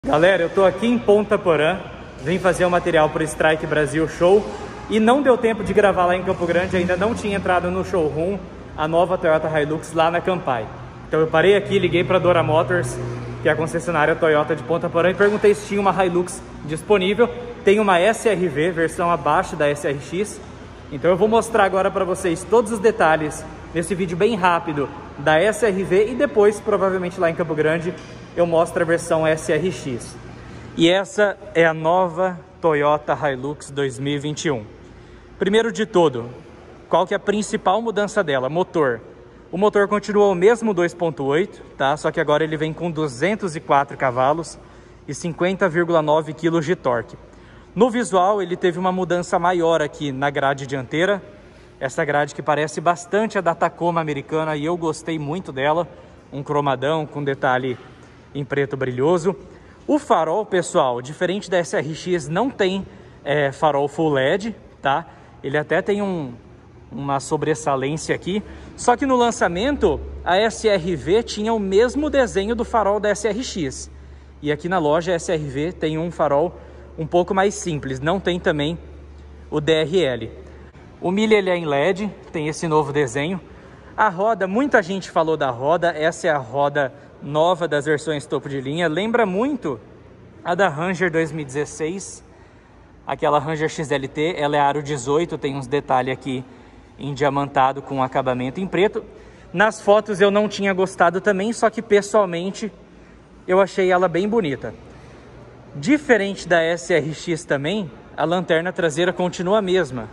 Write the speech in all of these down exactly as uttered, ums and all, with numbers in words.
Galera, eu tô aqui em Ponta Porã, vim fazer um material para o Strike Brasil Show e não deu tempo de gravar lá em Campo Grande, ainda não tinha entrado no showroom a nova Toyota Hilux lá na Campai. Então eu parei aqui, liguei para a Dora Motors, que é a concessionária Toyota de Ponta Porã, e perguntei se tinha uma Hilux disponível. Tem uma S R V, versão abaixo da S R X. Então eu vou mostrar agora para vocês todos os detalhes nesse vídeo bem rápido da S R V e depois, provavelmente lá em Campo Grande, eu mostro a versão S R X. E essa é a nova Toyota Hilux dois mil e vinte e um. Primeiro de tudo, qual que é a principal mudança dela? Motor. O motor continua o mesmo dois ponto oito, tá? Só que agora ele vem com duzentos e quatro cavalos e cinquenta vírgula nove quilos de torque. No visual, ele teve uma mudança maior aqui na grade dianteira. Essa grade que parece bastante a da Tacoma americana e eu gostei muito dela. Um cromadão com detalhe em preto brilhoso. O farol, pessoal, diferente da S R X, não tem é, farol Full L E D, tá? Ele até tem um, uma sobressalência aqui. Só que no lançamento, a S R V tinha o mesmo desenho do farol da S R X. E aqui na loja, a S R V tem um farol um pouco mais simples, não tem também o D R L. O milha ele é em L E D, tem esse novo desenho. A roda, muita gente falou da roda, essa é a roda nova das versões topo de linha, lembra muito a da Ranger dois mil e dezesseis, aquela Ranger X L T, ela é aro dezoito, tem uns detalhes aqui em diamantado com acabamento em preto. Nas fotos eu não tinha gostado também, só que pessoalmente eu achei ela bem bonita. Diferente da S R X também, a lanterna traseira continua a mesma.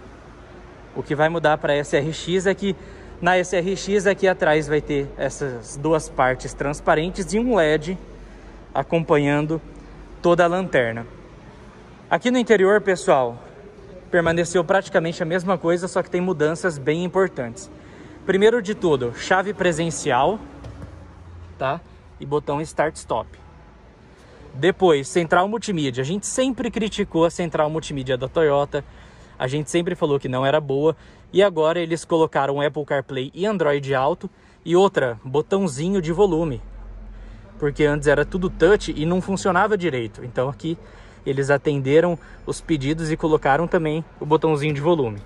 O que vai mudar para a S R X é que na S R X aqui atrás vai ter essas duas partes transparentes e um L E D acompanhando toda a lanterna. Aqui no interior, pessoal, permaneceu praticamente a mesma coisa, só que tem mudanças bem importantes. Primeiro de tudo, chave presencial, tá? E botão Start-Stop. Depois, central multimídia. A gente sempre criticou a central multimídia da Toyota. A gente sempre falou que não era boa. E agora eles colocaram Apple CarPlay e Android Auto. E outra, botãozinho de volume. Porque antes era tudo touch e não funcionava direito. Então aqui eles atenderam os pedidos e colocaram também o botãozinho de volume.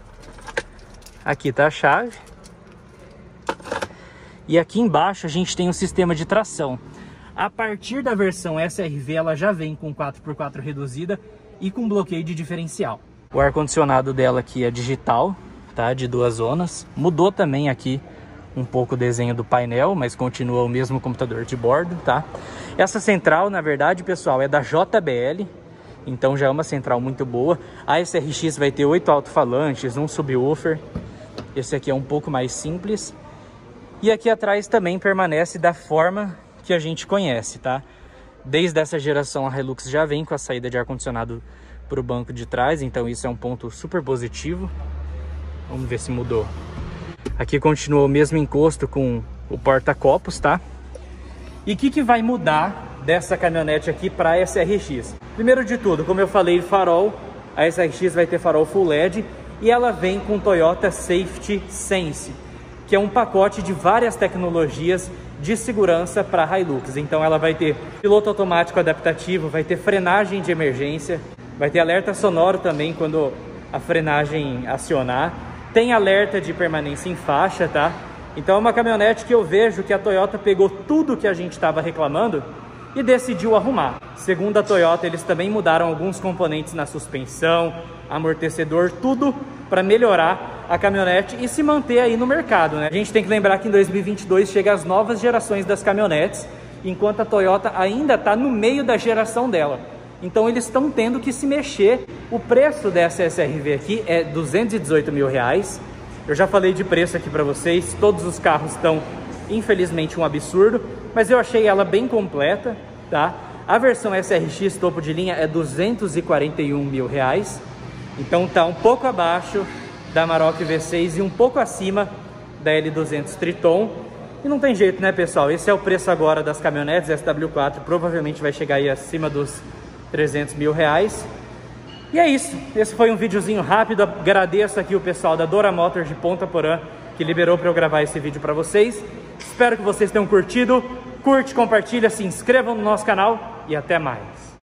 Aqui tá a chave. E aqui embaixo a gente tem um sistema de tração. A partir da versão S R V, ela já vem com quatro por quatro reduzida e com bloqueio de diferencial. O ar-condicionado dela aqui é digital, tá? De duas zonas. Mudou também aqui um pouco o desenho do painel, mas continua o mesmo computador de bordo, tá? Essa central, na verdade, pessoal, é da J B L, então já é uma central muito boa. A S R X vai ter oito alto-falantes, um subwoofer. Esse aqui é um pouco mais simples. E aqui atrás também permanece da forma que a gente conhece, tá? Desde essa geração a Hilux já vem com a saída de ar-condicionado para o banco de trás, então isso é um ponto super positivo. Vamos ver se mudou. Aqui continua o mesmo encosto com o porta-copos, tá? E o que, que vai mudar dessa caminhonete aqui para a S R X? Primeiro de tudo, como eu falei, farol. A S R X vai ter farol Full L E D e ela vem com Toyota Safety Sense, que é um pacote de várias tecnologias de segurança para a Hilux. Então ela vai ter piloto automático adaptativo, vai ter frenagem de emergência, vai ter alerta sonoro também quando a frenagem acionar, tem alerta de permanência em faixa, tá? Então é uma caminhonete que eu vejo que a Toyota pegou tudo que a gente estava reclamando e decidiu arrumar. Segundo a Toyota, eles também mudaram alguns componentes na suspensão, amortecedor, tudo para melhorar a caminhonete e se manter aí no mercado, né? A gente tem que lembrar que em dois mil e vinte e dois chega as novas gerações das caminhonetes, enquanto a Toyota ainda está no meio da geração dela. Então eles estão tendo que se mexer. O preço dessa S R V aqui é duzentos e dezoito mil reais. Eu já falei de preço aqui para vocês, todos os carros estão, infelizmente, um absurdo, mas eu achei ela bem completa, tá? A versão S R X topo de linha é duzentos e quarenta e um mil reais, então tá um pouco abaixo da Amarok V seis e um pouco acima da L duzentos Triton. E não tem jeito, né, pessoal? Esse é o preço agora das caminhonetes. S W quatro provavelmente vai chegar aí acima dos trezentos mil reais. E é isso, esse foi um videozinho rápido. Agradeço aqui o pessoal da Dora Motors de Ponta Porã que liberou para eu gravar esse vídeo para vocês. Espero que vocês tenham curtido. Curte, compartilha, se inscrevam no nosso canal e até mais.